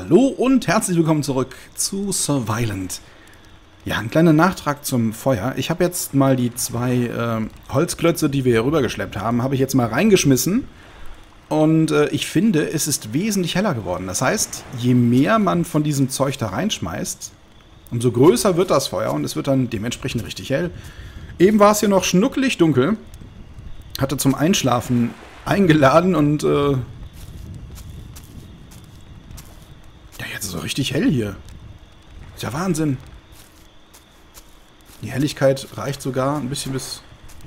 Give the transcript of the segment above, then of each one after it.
Hallo und herzlich willkommen zurück zu Survivalent. Ja, ein kleiner Nachtrag zum Feuer. Ich habe jetzt mal die zwei Holzklötze, die wir hier rübergeschleppt haben, habe ich jetzt mal reingeschmissen. Und ich finde, es ist wesentlich heller geworden. Das heißt, je mehr man von diesem Zeug da reinschmeißt, umso größer wird das Feuer und es wird dann dementsprechend richtig hell. Eben war es hier noch schnuckelig dunkel. Hatte zum Einschlafen eingeladen und ja, jetzt ist es so richtig hell hier. Ist ja Wahnsinn. Die Helligkeit reicht sogar ein bisschen bis...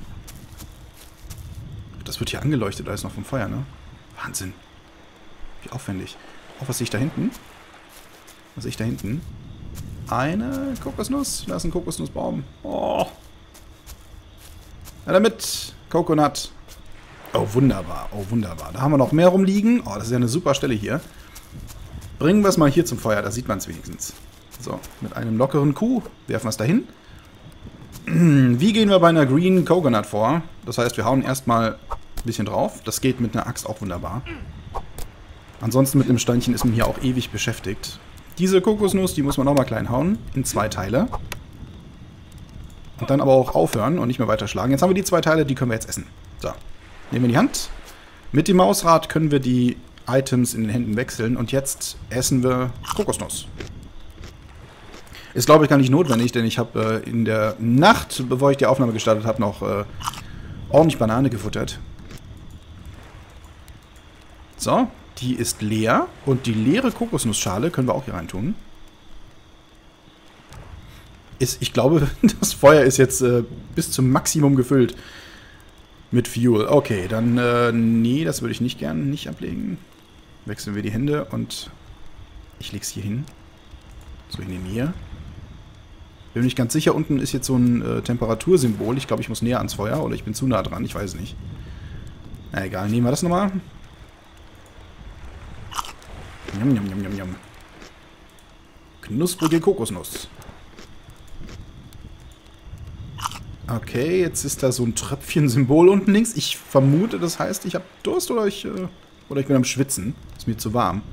Das wird hier angeleuchtet alles noch vom Feuer, ne? Wahnsinn. Wie aufwendig. Oh, was sehe ich da hinten? Was sehe ich da hinten? Eine Kokosnuss. Da ist ein Kokosnussbaum. Oh. Ja, damit. Coconut. Oh, wunderbar. Oh, wunderbar. Da haben wir noch mehr rumliegen. Oh, das ist ja eine super Stelle hier. Bringen wir es mal hier zum Feuer. Da sieht man es wenigstens. So, mit einem lockeren Kuh werfen wir es dahin. Wie gehen wir bei einer Green Coconut vor? Das heißt, wir hauen erstmal ein bisschen drauf. Das geht mit einer Axt auch wunderbar. Ansonsten mit einem Steinchen ist man hier auch ewig beschäftigt. Diese Kokosnuss, die muss man nochmal klein hauen. In 2 Teile. Und dann aber auch aufhören und nicht mehr weiter schlagen. Jetzt haben wir die 2 Teile, die können wir jetzt essen. So, nehmen wir in die Hand. Mit dem Mausrad können wir die Items in den Händen wechseln. Und jetzt essen wir Kokosnuss. Ist, glaube ich, gar nicht notwendig, denn ich habe in der Nacht, bevor ich die Aufnahme gestartet habe, noch ordentlich Banane gefuttert. So, die ist leer. Und die leere Kokosnussschale können wir auch hier rein tun. Ich glaube, das Feuer ist jetzt bis zum Maximum gefüllt mit Fuel. Okay, dann, nee, das würde ich nicht gern nicht ablegen. Wechseln wir die Hände und ich lege es hier hin. So, ich nehme hier. Bin mir nicht ganz sicher, unten ist jetzt so ein Temperatursymbol. Ich glaube, ich muss näher ans Feuer oder ich bin zu nah dran, ich weiß es nicht. Na egal, nehmen wir das nochmal. Njam, njam, njam, njam, njam. Knusprige Kokosnuss. Okay, jetzt ist da so ein Tröpfchen-Symbol unten links. Ich vermute, das heißt, ich habe Durst oder ich bin am Schwitzen. Ist mir zu warm.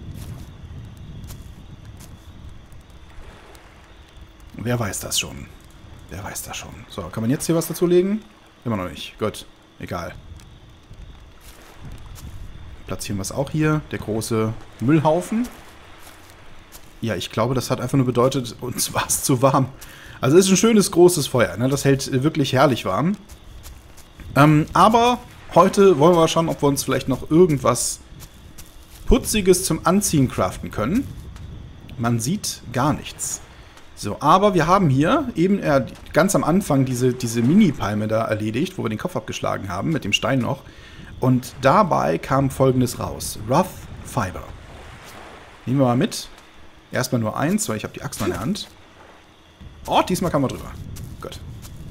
Wer weiß das schon? Wer weiß das schon? So, kann man jetzt hier was dazu legen? Immer noch nicht. Gut, egal. Platzieren wir es auch hier. Der große Müllhaufen. Ja, ich glaube, das hat einfach nur bedeutet, uns war es zu warm. Also es ist ein schönes, großes Feuer. Ne? Das hält wirklich herrlich warm. Aber heute wollen wir schauen, ob wir uns vielleicht noch irgendwas Putziges zum Anziehen craften können. Man sieht gar nichts. So, aber wir haben hier eben ganz am Anfang diese Mini-Palme da erledigt, wo wir den Kopf abgeschlagen haben, mit dem Stein noch. Und dabei kam Folgendes raus. Rough Fiber. Nehmen wir mal mit. Erstmal nur 1, weil ich habe die Axt noch in der Hand. Oh, diesmal kann man drüber. Gut.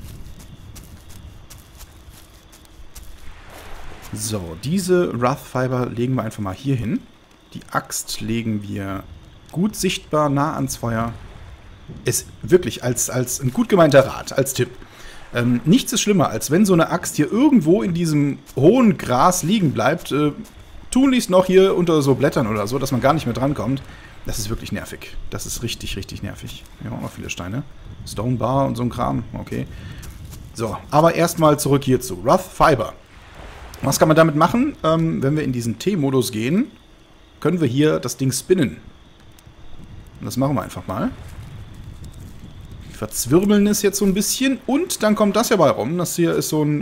So, diese Rough Fiber legen wir einfach mal hier hin. Die Axt legen wir gut sichtbar nah ans Feuer. Ist wirklich als ein gut gemeinter Rat, als Tipp. Nichts ist schlimmer, als wenn so eine Axt hier irgendwo in diesem hohen Gras liegen bleibt. Tunlichst noch hier unter so Blättern oder so, dass man gar nicht mehr drankommt. Das ist wirklich nervig. Das ist richtig, richtig nervig. Wir haben auch noch viele Steine. Stone Bar und so ein Kram. Okay. So, aber erstmal zurück hierzu. Rough Fiber. Was kann man damit machen? Wenn wir in diesen T-Modus gehen, können wir hier das Ding spinnen. Und das machen wir einfach mal. Verzwirbeln es jetzt so ein bisschen. Und dann kommt das hier bei rum. Das hier ist so ein...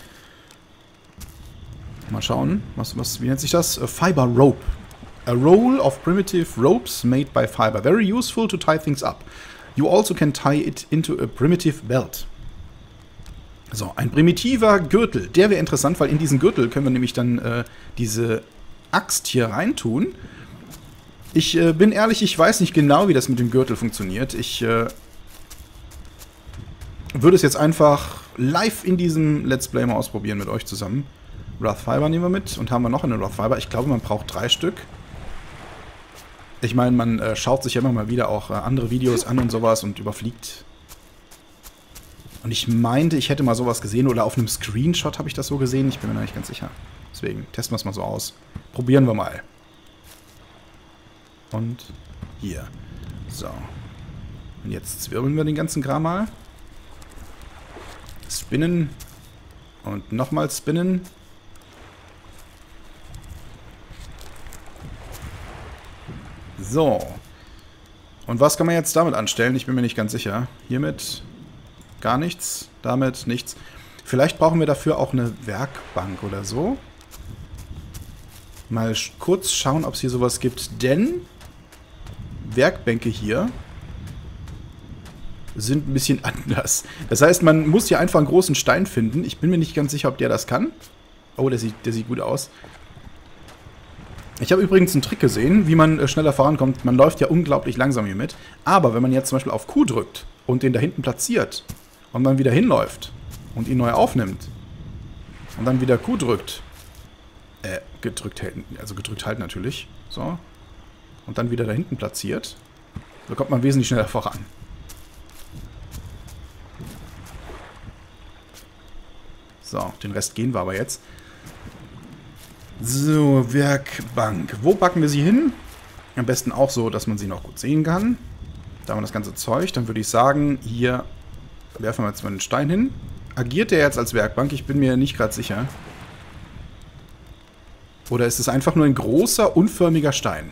mal schauen. Wie nennt sich das? A Fiber Rope. A roll of primitive ropes made by fiber. Very useful to tie things up. You also can tie it into a primitive belt. So, ein primitiver Gürtel. Der wäre interessant, weil in diesen Gürtel können wir nämlich dann diese Axt hier reintun. Ich bin ehrlich, ich weiß nicht genau, wie das mit dem Gürtel funktioniert. Ich würde es jetzt einfach live in diesem Let's Play mal ausprobieren mit euch zusammen. Rough Fiber nehmen wir mit und haben wir noch eine Rough Fiber. Ich glaube, man braucht 3 Stück. Ich meine, man schaut sich ja immer mal wieder auch andere Videos an und sowas und überfliegt. Und ich meinte, ich hätte mal sowas gesehen oder auf einem Screenshot habe ich das so gesehen. Ich bin mir da nicht ganz sicher. Deswegen testen wir es mal so aus. Probieren wir mal. Und Hier. So. Und jetzt zwirbeln wir den ganzen Kram mal. Spinnen. Und nochmal spinnen. So. Und was kann man jetzt damit anstellen? Ich bin mir nicht ganz sicher. Hiermit gar nichts. Damit nichts. Vielleicht brauchen wir dafür auch eine Werkbank oder so. Mal kurz schauen, ob es hier sowas gibt. Denn Werkbänke hier sind ein bisschen anders. Das heißt, man muss hier einfach einen großen Stein finden. Ich bin mir nicht ganz sicher, ob der das kann. Oh, der sieht gut aus. Ich habe übrigens einen Trick gesehen, wie man schneller vorankommt. Man läuft ja unglaublich langsam hier mit. Aber wenn man jetzt zum Beispiel auf Q drückt und den da hinten platziert und dann wieder hinläuft und ihn neu aufnimmt und dann wieder Q drückt, gedrückt halten natürlich, so, und dann wieder da hinten platziert, so kommt man wesentlich schneller voran. So, den Rest gehen wir aber jetzt. So, Werkbank. Wo packen wir sie hin? Am besten auch so, dass man sie noch gut sehen kann. Da haben wir das ganze Zeug. Dann würde ich sagen, hier werfen wir jetzt mal einen Stein hin. Agiert der jetzt als Werkbank? Ich bin mir nicht gerade sicher. Oder ist es einfach nur ein großer, unförmiger Stein?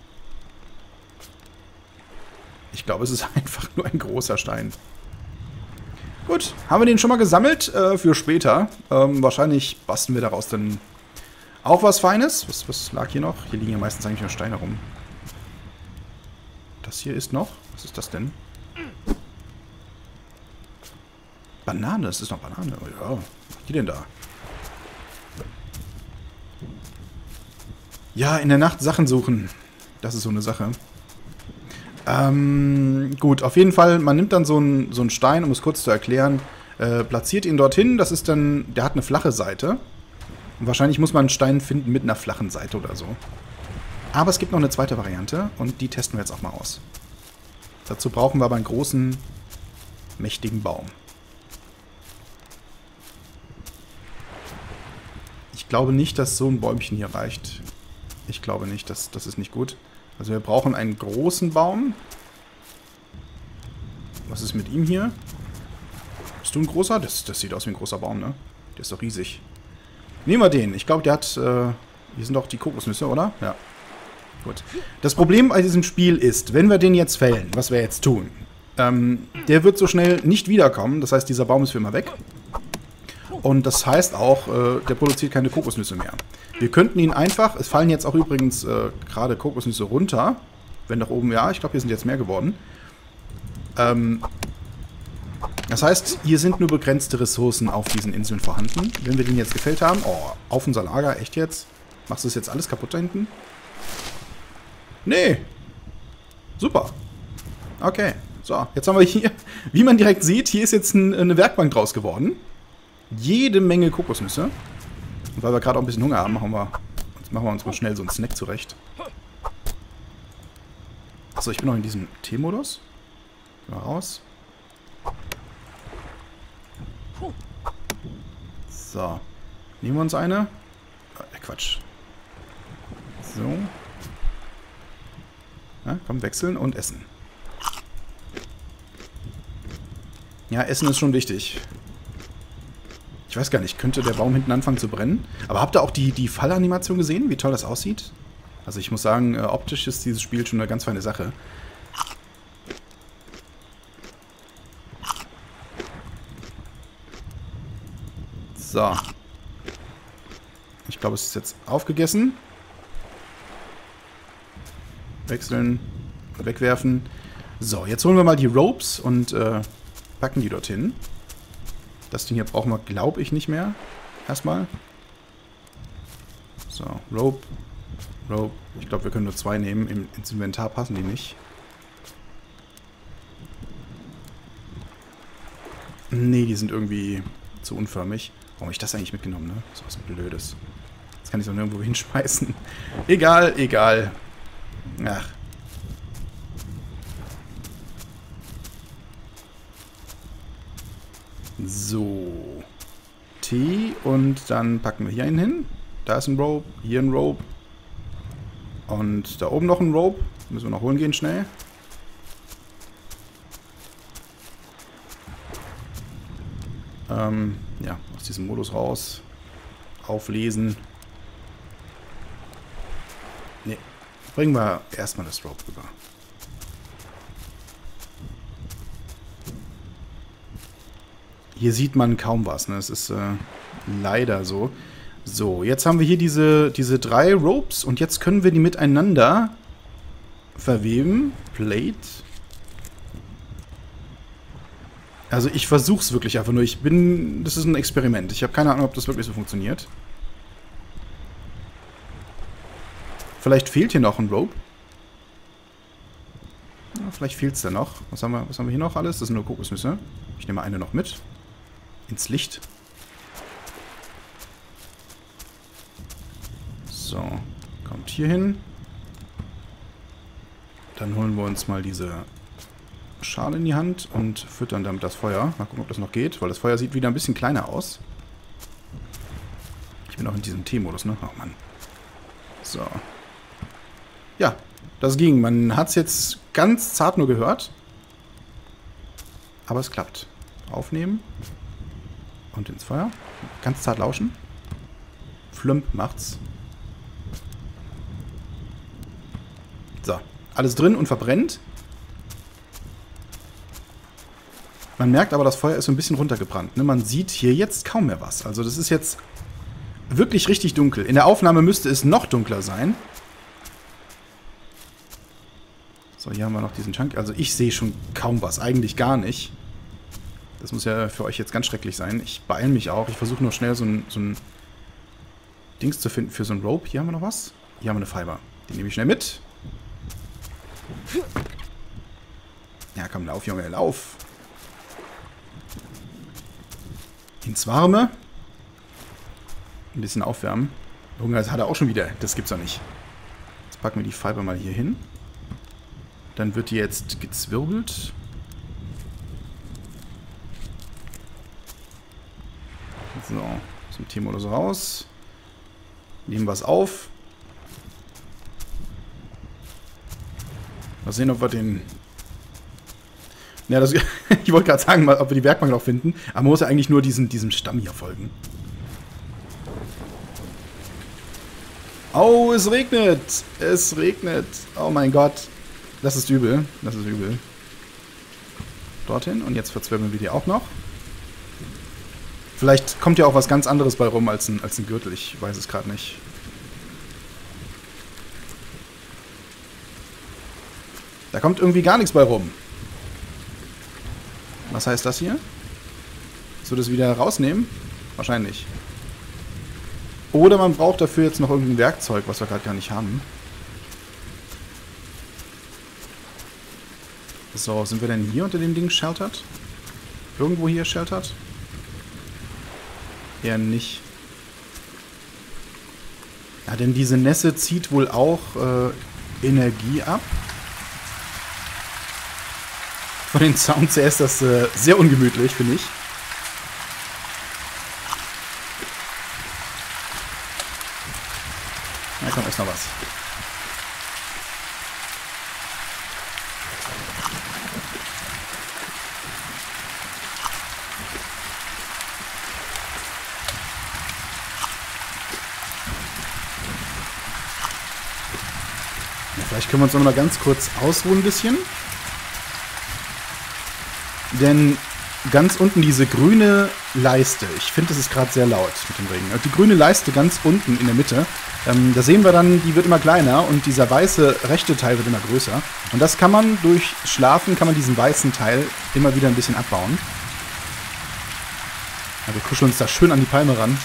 Ich glaube, es ist einfach nur ein großer Stein. Gut, haben wir den schon mal gesammelt für später. Wahrscheinlich basteln wir daraus dann auch was Feines. Was lag hier noch? Hier liegen ja meistens eigentlich nur Steine rum. Das hier ist noch. Was ist das denn? Banane, das ist noch Banane. Oh ja, was ist die denn da? Ja, in der Nacht Sachen suchen. Das ist so eine Sache. Gut, auf jeden Fall, man nimmt dann so einen Stein, um es kurz zu erklären, platziert ihn dorthin. Das ist dann, der hat eine flache Seite. Und wahrscheinlich muss man einen Stein finden mit einer flachen Seite oder so. Aber es gibt noch eine zweite Variante und die testen wir jetzt auch mal aus. Dazu brauchen wir aber einen großen, mächtigen Baum. Ich glaube nicht, dass so ein Bäumchen hier reicht. Ich glaube nicht, das ist nicht gut. Also wir brauchen einen großen Baum. Was ist mit ihm hier? Bist du ein großer? Das sieht aus wie ein großer Baum, ne? Der ist doch riesig. Nehmen wir den. Ich glaube, der hat... hier sind doch die Kokosnüsse, oder? Ja. Gut. Das Problem bei diesem Spiel ist, wenn wir den jetzt fällen, was wir jetzt tun, der wird so schnell nicht wiederkommen. Das heißt, dieser Baum ist für immer weg. Und das heißt auch, der produziert keine Kokosnüsse mehr. Wir könnten ihn einfach... Es fallen jetzt auch übrigens gerade Kokosnüsse runter. Wenn nach oben... Ja, ich glaube, hier sind jetzt mehr geworden. Das heißt, hier sind nur begrenzte Ressourcen auf diesen Inseln vorhanden. Wenn wir den jetzt gefällt haben... Oh, auf unser Lager, echt jetzt? Machst du das jetzt alles kaputt da hinten? Nee. Super. Okay. So, jetzt haben wir hier... Wie man direkt sieht, hier ist jetzt eine Werkbank draus geworden. Jede Menge Kokosnüsse. Und weil wir gerade auch ein bisschen Hunger haben, machen wir uns mal schnell so einen Snack zurecht. Achso, ich bin noch in diesem T-Modus. Mal raus. So. Nehmen wir uns eine. Quatsch. So. Ja, komm, wechseln und essen. Ja, Essen ist schon wichtig. Ich weiß gar nicht, könnte der Baum hinten anfangen zu brennen? Aber habt ihr auch die Fallanimation gesehen, wie toll das aussieht? Also ich muss sagen, optisch ist dieses Spiel schon eine ganz feine Sache. So. Ich glaube, es ist jetzt aufgegessen. Wechseln, wegwerfen. So, jetzt holen wir mal die Ropes und packen die dorthin. Das Ding hier brauchen wir, glaube ich, nicht mehr. Erstmal. So, Rope. Rope. Ich glaube, wir können nur 2 nehmen. Ins Inventar passen die nicht. Nee, die sind irgendwie zu unförmig. Warum habe ich das eigentlich mitgenommen, ne? So was Blödes. Das kann ich doch nirgendwo hinschmeißen. Egal, egal. Ach. So. T und dann packen wir hier einen hin. Da ist ein Rope, hier ein Rope. Und da oben noch ein Rope. Müssen wir noch holen gehen, schnell. Ja, aus diesem Modus raus. Auflesen. Ne, bringen wir erstmal das Rope rüber. Hier sieht man kaum was, ne? Es ist leider so. So, jetzt haben wir hier diese 3 Ropes und jetzt können wir die miteinander verweben. Plate. Also ich versuch's wirklich einfach nur. Das ist ein Experiment. Ich habe keine Ahnung, ob das wirklich so funktioniert. Vielleicht fehlt hier noch ein Rope. Ja, vielleicht fehlt's da noch. Was haben wir hier noch alles? Das sind nur Kokosnüsse. Ich nehme eine noch mit. Ins Licht. So, kommt hier hin. Dann holen wir uns mal diese Schale in die Hand und füttern damit das Feuer. Mal gucken, ob das noch geht, weil das Feuer sieht wieder ein bisschen kleiner aus. Ich bin auch in diesem T-Modus, ne? Oh Mann. So. Ja, das ging. Man hat es jetzt ganz zart nur gehört. Aber es klappt. Aufnehmen. Und ins Feuer. Ganz zart lauschen. Flump macht's. So. Alles drin und verbrennt. Man merkt aber, das Feuer ist so ein bisschen runtergebrannt. Ne? Man sieht hier jetzt kaum mehr was. Also das ist jetzt wirklich richtig dunkel. In der Aufnahme müsste es noch dunkler sein. So, hier haben wir noch diesen Chunk. Also ich sehe schon kaum was. Eigentlich gar nicht. Das muss ja für euch jetzt ganz schrecklich sein. Ich beeile mich auch. Ich versuche nur schnell so ein Dings zu finden für so ein Rope. Hier haben wir noch was. Hier haben wir eine Fiber. Die nehme ich schnell mit. Ja, komm, lauf, Junge, lauf. Ins Warme. Ein bisschen aufwärmen. Hunger, das hat er auch schon wieder. Das gibt's doch nicht. Jetzt packen wir die Fiber mal hier hin. Dann wird die jetzt gezwirbelt. So, aus dem T-Modus raus. Nehmen wir es auf. Mal sehen, ob wir den... Ja, das, ich wollte gerade sagen, ob wir die Werkbank noch finden. Aber man muss ja eigentlich nur diesem Stamm hier folgen. Oh, es regnet. Es regnet. Oh mein Gott. Das ist übel. Das ist übel. Dorthin. Und jetzt verzwirbeln wir die auch noch. Vielleicht kommt ja auch was ganz anderes bei rum als ein Gürtel. Ich weiß es gerade nicht. Da kommt irgendwie gar nichts bei rum. Was heißt das hier? So, das wieder rausnehmen? Wahrscheinlich. Oder man braucht dafür jetzt noch irgendein Werkzeug, was wir gerade gar nicht haben. So, sind wir denn hier unter dem Ding sheltert? Irgendwo hier sheltert? Eher nicht. Ja, denn diese Nässe zieht wohl auch Energie ab. Von den Sounds her ist das sehr ungemütlich, finde ich. Na komm, ist noch was. Ja, vielleicht können wir uns noch mal ganz kurz ausruhen ein bisschen. Denn ganz unten diese grüne Leiste, ich finde, das ist gerade sehr laut mit dem Regen. Die grüne Leiste ganz unten in der Mitte, da sehen wir dann, die wird immer kleiner und dieser weiße rechte Teil wird immer größer. Und das kann man durch Schlafen, kann man diesen weißen Teil immer wieder ein bisschen abbauen. Ja, wir kuscheln uns da schön an die Palme ran.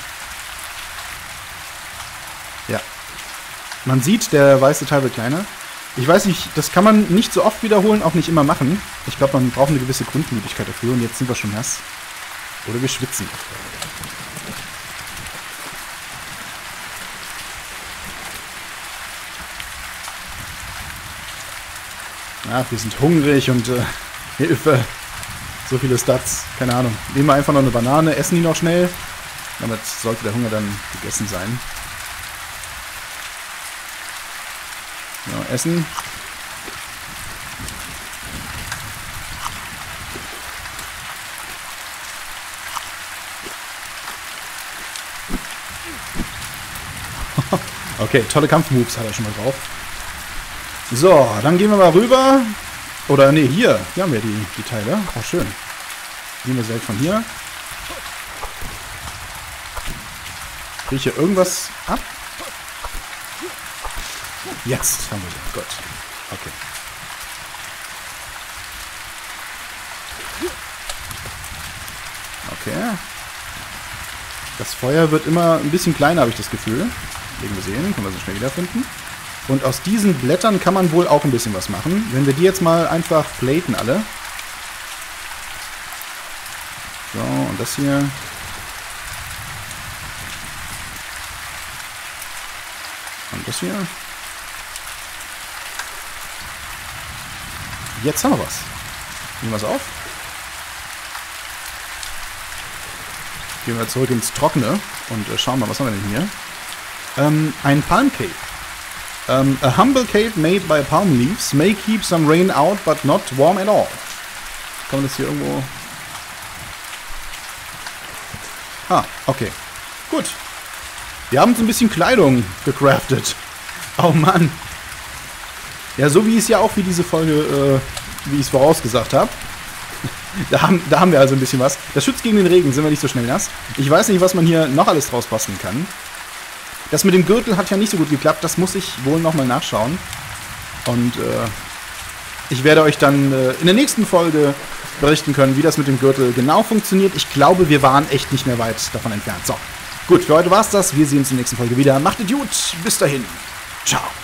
Ja. Man sieht, der weiße Teil wird kleiner. Ich weiß nicht, das kann man nicht so oft wiederholen, auch nicht immer machen. Ich glaube, man braucht eine gewisse Grundmüdigkeit dafür. Und jetzt sind wir schon nass. Oder wir schwitzen. Ach, wir sind hungrig und Hilfe. So viele Stats. Keine Ahnung. Nehmen wir einfach noch eine Banane, essen die noch schnell. Damit sollte der Hunger dann gegessen sein. Ja, essen. Okay, tolle Kampfmoves hat er schon mal drauf. So, dann gehen wir mal rüber. Oder, nee, hier. Hier haben wir die Teile. Oh, schön. Nehmen wir direkt von hier. Kriege ich hier irgendwas ab? Jetzt haben wir den. Gut. Okay. Okay. Das Feuer wird immer ein bisschen kleiner, habe ich das Gefühl. Legen wir sehen, können wir so schnell wiederfinden. Und aus diesen Blättern kann man wohl auch ein bisschen was machen. Wenn wir die jetzt mal einfach platen alle. So, und das hier. Und das hier. Jetzt haben wir was. Nehmen wir es auf. Gehen wir zurück ins Trockene und schauen mal, was haben wir denn hier? Ein Palm Cape. A humble cape made by palm leaves may keep some rain out, but not warm at all. Kann man das hier irgendwo... Ah, okay. Gut. Wir haben uns ein bisschen Kleidung gecraftet. Oh Mann. Ja, so wie es ja auch für diese Folge, wie ich es vorausgesagt habe. Da haben wir also ein bisschen was. Das schützt gegen den Regen, sind wir nicht so schnell nass. Ich weiß nicht, was man hier noch alles draus basteln kann. Das mit dem Gürtel hat ja nicht so gut geklappt. Das muss ich wohl nochmal nachschauen. Und ich werde euch dann in der nächsten Folge berichten können, wie das mit dem Gürtel genau funktioniert. Ich glaube, wir waren echt nicht mehr weit davon entfernt. So, gut, für heute war's das. Wir sehen uns in der nächsten Folge wieder. Macht es gut. Bis dahin. Ciao.